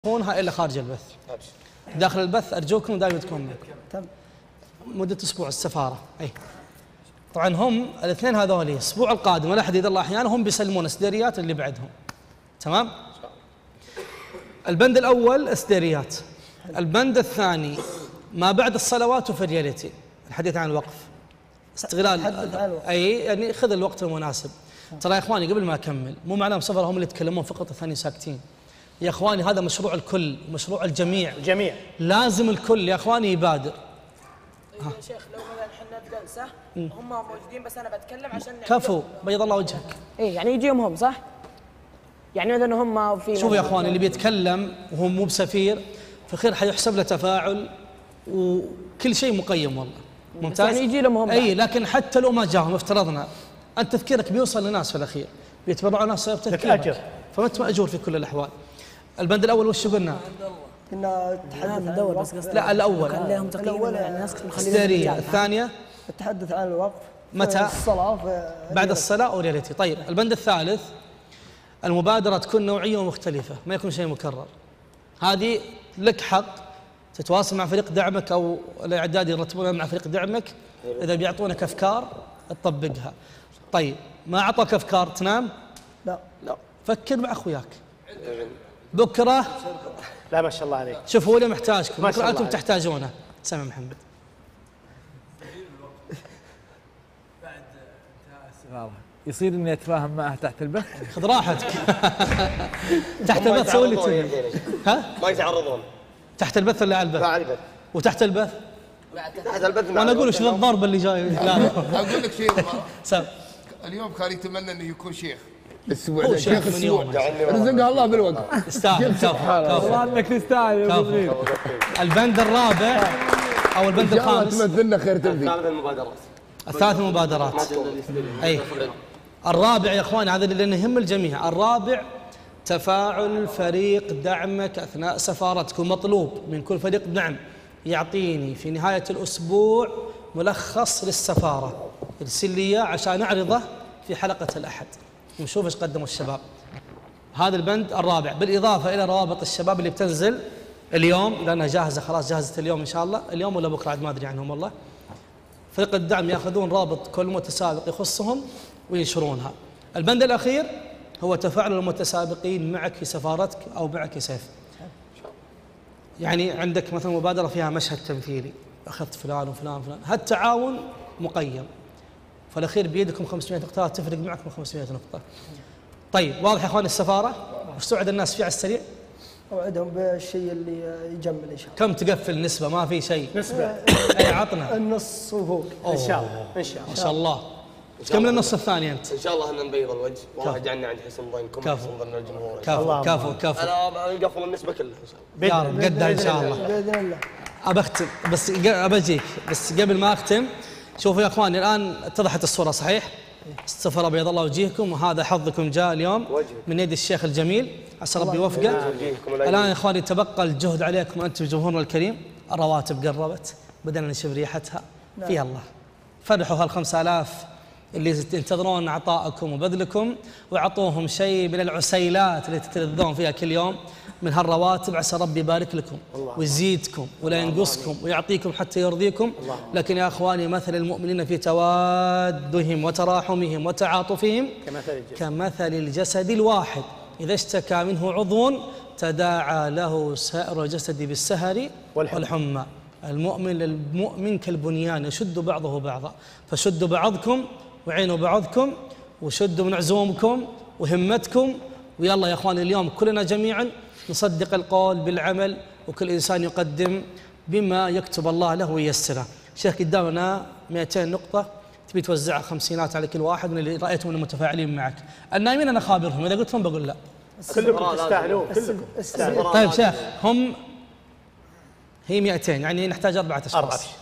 يكونها الا خارج البث. داخل البث ارجوكم دائما تكون معكم. مدة اسبوع السفارة. اي طبعا هم الاثنين هذول الاسبوع القادم ولا حديد الله احيانا هم بيسلمون اسديريات اللي بعدهم. تمام؟ البند الاول اسديريات. البند الثاني ما بعد الصلوات وفي الرياليتي. الحديث عن الوقف. استغلال اي يعني خذ الوقت المناسب. ترى يا اخواني قبل ما اكمل مو معناه مسافر هم اللي يتكلمون فقط الثاني ساكتين. يا اخواني هذا مشروع الكل، مشروع الجميع. الجميع لازم الكل يا اخواني يبادر. طيب يا شيخ لو مثلا احنا في جلسه هم موجودين بس انا بتكلم عشان كفو بيض الله وجهك. اي يعني يجيهم هم صح؟ يعني مثلا هم في شوفوا يا اخواني اللي بيتكلم وهو مو بسفير في خير حيحسب له تفاعل وكل شيء مقيم والله. ممتاز. يعني يجي لهم هم اي لكن حتى لو ما جاهم افترضنا انت تفكيرك بيوصل للناس في الاخير بيتبرعوا ناس بتفكيرك فانت ماجور في كل الاحوال. البند الاول وش قلنا؟ كنا نتحدث ندور بس قصدي لا الاول خليهم تقييم يعني الناس استدارية. الثانية التحدث عن الوقف متى؟ الصلاة بعد الصلاة أو رياليتي. طيب البند الثالث المبادرة تكون نوعية ومختلفة ما يكون شيء مكرر. هذه لك حق تتواصل مع فريق دعمك أو الإعداد يرتبونها مع فريق دعمك إذا بيعطونك أفكار تطبقها. طيب ما أعطوك أفكار تنام؟ لا فكر مع أخوياك بكرة. لا ما شاء الله عليك. شوفوا اللي محتاجكم ما شاء بكرة الله أنتم تحتاجونه. سامع محمد. بعد انتهاء السفارة يصير اني اتفاهم معه تحت البث؟ خذ راحتك. تحت البث سوي اللي تبي. ها؟ ما يتعرضون تحت البث ولا على البث؟ لا على البث. وتحت البث؟ تحت البث. وانا اقول وش ذا الضرب اللي جاي؟ لا اقول لك شيء سام. اليوم كان يتمنى انه يكون شيخ. الاسبوع هو ده شيخ من يوم رزقها الله بالوقت. يستاهل. كفو والله انك تستاهل يا ابو صغير. البند الرابع او البند الخامس تمثلنا خير تمثيل. ثالث المبادرات. الثلاث مبادرات. اي الرابع يا اخوان هذا اللي يهم الجميع. الرابع تفاعل فريق دعمك اثناء سفارتكم. مطلوب من كل فريق دعم يعطيني في نهايه الاسبوع ملخص للسفاره يرسل لي اياه عشان نعرضه في حلقه الاحد ونشوف ايش قدموا الشباب. هذا البند الرابع بالاضافه الى روابط الشباب اللي بتنزل اليوم لانها جاهزه خلاص جاهزه اليوم ان شاء الله اليوم ولا بكره عاد ما ادري عنهم والله. فريق الدعم ياخذون رابط كل متسابق يخصهم وينشرونها. البند الاخير هو تفاعل المتسابقين معك في سفارتك او معك سيف. يعني عندك مثلا مبادره فيها مشهد تمثيلي اخذت فلان وفلان وفلان هالتعاون مقيم فالاخير بيدكم 500 نقطه تفرق معكم 500 نقطه. طيب واضح يا اخوان السفاره وش توعد الناس فيها على السريع؟ اوعدهم بالشيء اللي يجمل ان شاء الله. كم تقفل نسبه ما في شيء؟ نسبة اي عطنا النص وفوق ان شاء الله ان شاء الله. ما شاء الله. كم النص الثاني انت؟ ان شاء الله ان نبيض الوجه والله يجعلنا عند حسن ظنكم كفو. حسن ظن الجمهور. كفو انا نقفل النسبه كلها ان شاء الله. يا رب قدها ان شاء الله. باذن الله. ابى اختم بس ابى اجيك بس قبل ما اختم شوفوا يا اخواني الان اتضحت الصوره صحيح؟ السفره بيض الله وجيهكم وهذا حظكم جاء اليوم من يد الشيخ الجميل عسى ربي يوفقه. الان يا اخواني تبقى الجهد عليكم وانتم جمهورنا الكريم. الرواتب قربت بدنا نشوف ريحتها فيها الله. فرحوا هال5000 اللي ينتظرون عطائكم وبذلكم واعطوهم شيء من العسيلات اللي تتلذون فيها كل يوم من هالرواتب عسى ربي يبارك لكم ويزيدكم ولا ينقصكم ويعطيكم حتى يرضيكم. لكن يا اخواني مثل المؤمنين في توادهم وتراحمهم وتعاطفهم كمثل الجسد الواحد اذا اشتكى منه عضو تداعى له سائر الجسد بالسهر والحمى. المؤمن للمؤمن كالبنيان يشد بعضه بعضا فشدوا بعضكم وعينوا بعضكم وشدوا من عزومكم وهمتكم. ويلا يا اخواني اليوم كلنا جميعا نصدق القول بالعمل وكل انسان يقدم بما يكتب الله له وييسره. شيخ قدامنا 200 نقطه تبي توزعها خمسينات على كل واحد من اللي رايتهم من المتفاعلين معك. النايمين انا خابرهم اذا قلت لهم بقول لا. كلكم تستاهلون كلكم. طيب شيخ هم هي 200 يعني نحتاج 4 اشخاص.